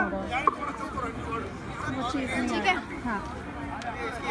आ रहा है, वो चीज़ नहीं। ठीक है। हाँ